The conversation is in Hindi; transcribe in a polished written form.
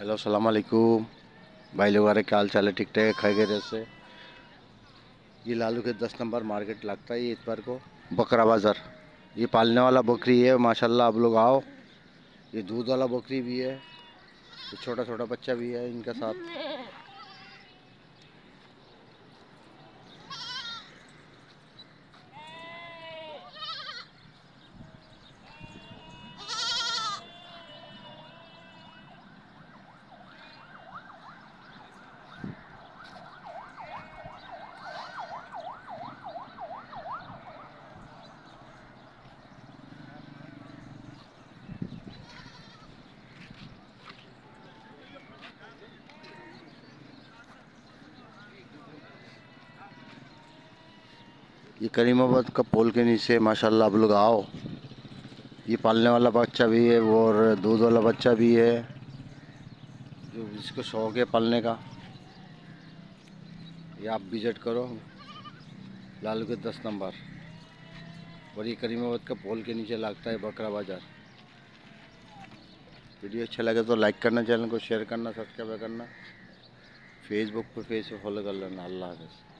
हेलो सलाम अलैकुम भाई लोग, क्या हाल चाल है? ठीक ठाक खाए गए से। ये लालू के 10 नंबर मार्केट लगता है ये इतवार को, बकरा बाज़ार। ये पालने वाला बकरी है माशाल्लाह, आप लोग आओ। ये दूध वाला बकरी भी है, ये छोटा छोटा बच्चा भी है इनका साथ। ये करीमाबाद का पोल के नीचे माशाल्लाह, आप लोग आओ। ये पालने वाला बच्चा भी है और दूध वाला बच्चा भी है, जो जिसको शौक है पालने का, ये आप विजिट करो लालू के 10 नंबर। और ये करीमाबाद का पोल के नीचे लगता है बकरा बाज़ार। वीडियो अच्छा लगे तो लाइक करना, चैनल को शेयर करना, सब्सक्राइब करना, फेसबुक पर पेज फॉलो कर लेना। अल्लाह हाफ़िज़।